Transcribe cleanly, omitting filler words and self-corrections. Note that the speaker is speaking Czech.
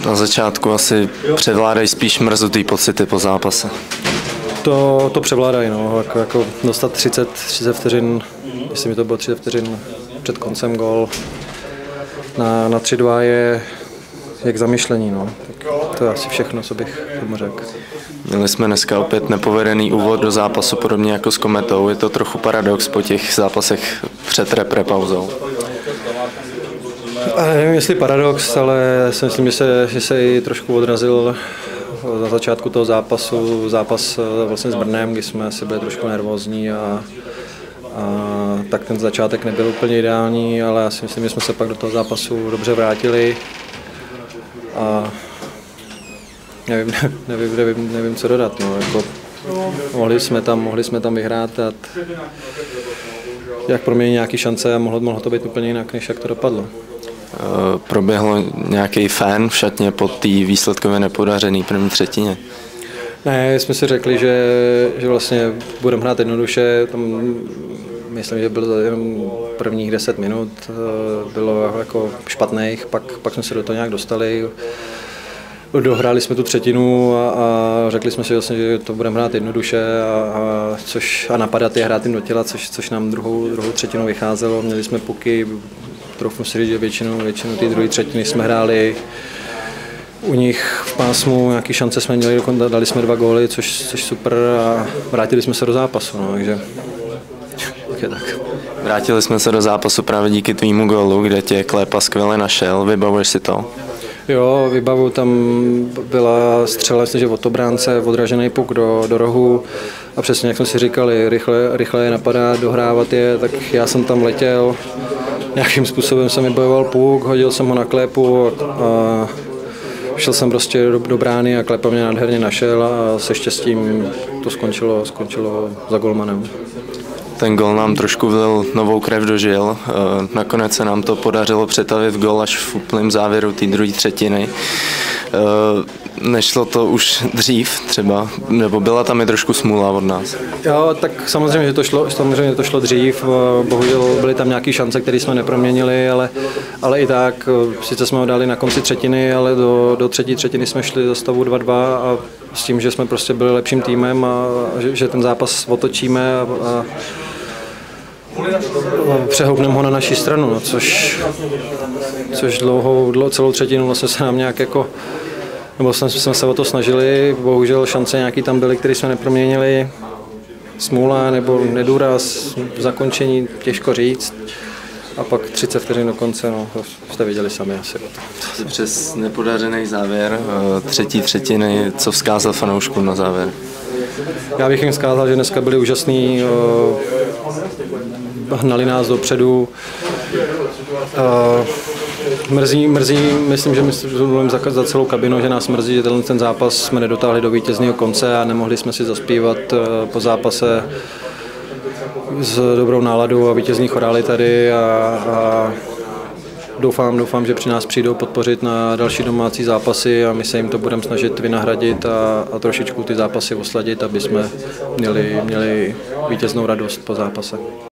Na začátku asi převládají spíš mrzutý pocity po zápase. To převládají, no. Jako dostat 30 vteřin, jestli mi to bylo 30 vteřin před koncem gól na 3-2 je jak zamyšlení, no. Tak to je asi všechno, co bych tomu řekl. Měli jsme dneska opět nepovedený úvod do zápasu, podobně jako s Kometou. Je to trochu paradox po těch zápasech před pauzou. Nevím, jestli paradox, ale si myslím, že se i trošku odrazil na začátku toho zápas vlastně s Brnem, kdy jsme asi byli trošku nervózní a tak ten začátek nebyl úplně ideální, ale já si myslím, že jsme se pak do toho zápasu dobře vrátili a nevím co dodat. No. Jako, mohli jsme tam vyhrát a jak pro mě nějaké šance a mohlo to být úplně jinak, než jak to dopadlo. Proběhlo nějaký fan v šatně po té výsledkově nepodařený první třetině? Ne, jsme si řekli, že vlastně budeme hrát jednoduše. Tam, myslím, že bylo jenom prvních 10 minut, bylo jako špatných, pak jsme se do toho nějak dostali. Dohráli jsme tu třetinu a řekli jsme si vlastně, že to budeme hrát jednoduše a napadat je, hrát jim do těla, což nám druhou třetinu vycházelo. Měli jsme puky, trochu si říct, že většinu té druhé třetiny jsme hráli u nich v pásmu, nějaké šance jsme měli, dali jsme 2 góly, což super a vrátili jsme se do zápasu, no, takže tak. Vrátili jsme se do zápasu právě díky tvýmu gólu, kde tě Klépa skvěle našel, vybavuješ si to? Jo, vybavu, tam byla střela, že od obránce, odražený puk do rohu a přesně jak jsme si říkali, rychle je napadat, dohrávat je, tak já jsem tam letěl, nějakým způsobem jsem vybojoval puk, hodil jsem ho na Klépu a šel jsem prostě do brány a Klépa mě nádherně našel a se štěstím to skončilo za golmanem. Ten gól nám trošku vlil novou krev do žil. Nakonec se nám to podařilo přetavit gól až v úplném závěru té druhé třetiny. Nešlo to už dřív třeba, nebo byla tam i trošku smůla od nás? Jo, tak samozřejmě to šlo dřív, bohužel byly tam nějaké šance, které jsme neproměnili, ale i tak, sice jsme ho dali na konci třetiny, ale do třetí třetiny jsme šli do stavu 2-2 a s tím, že jsme prostě byli lepším týmem a že ten zápas otočíme a přehoupneme ho na naši stranu, no, což celou třetinu vlastně se nám nějak jako, nebo jsme se o to snažili, bohužel šance nějaký tam byly, které jsme neproměnili, smůla nebo nedůraz, zakončení, těžko říct. A pak 30 vteřin do konce, no, to jste viděli sami asi. Přes nepodařený závěr třetí třetiny, co vzkázal fanouškům na závěr? Já bych jim vzkázal, že dneska byli úžasní, hnali nás dopředu. Mrzí, myslím, že mluvím za celou kabinu, že nás mrzí, že ten zápas jsme nedotáhli do vítězného konce a nemohli jsme si zaspívat po zápase s dobrou náladou a vítězní chorály tady a doufám, že při nás přijdou podpořit na další domácí zápasy a my se jim to budeme snažit vynahradit a trošičku ty zápasy osladit, aby jsme měli vítěznou radost po zápase.